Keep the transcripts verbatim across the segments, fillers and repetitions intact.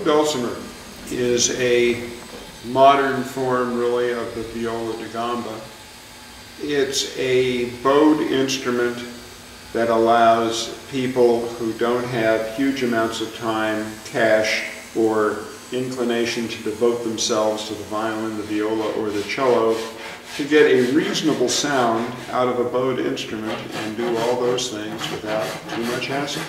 Bowed dulcimer is a modern form, really, of the viola da gamba. It's a bowed instrument that allows people who don't have huge amounts of time, cash, or inclination to devote themselves to the violin, the viola, or the cello to get a reasonable sound out of a bowed instrument and do all those things without too much hassle.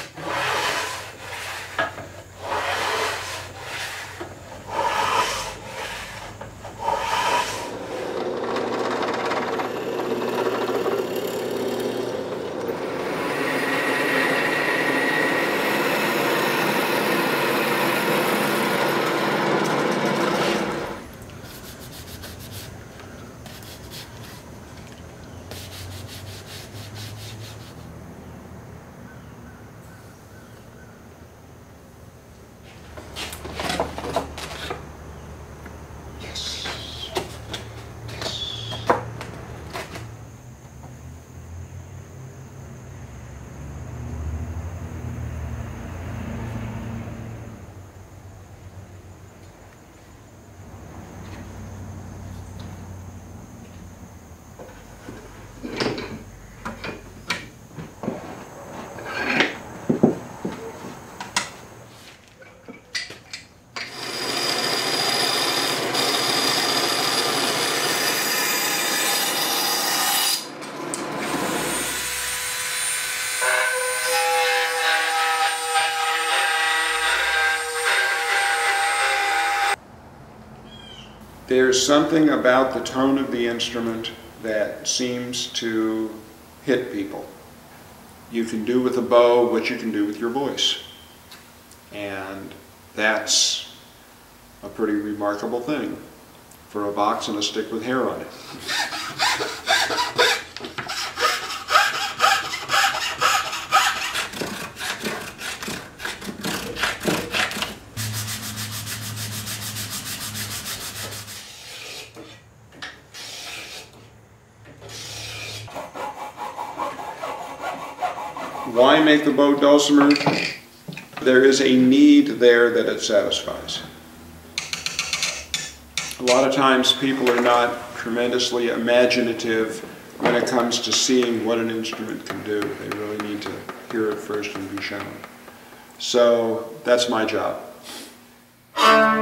There's something about the tone of the instrument that seems to hit people. You can do with a bow what you can do with your voice. And that's a pretty remarkable thing for a box and a stick with hair on it. Why make the bowed dulcimer? There is a need there that it satisfies. A lot of times people are not tremendously imaginative when it comes to seeing what an instrument can do. They really need to hear it first and be shown. So that's my job.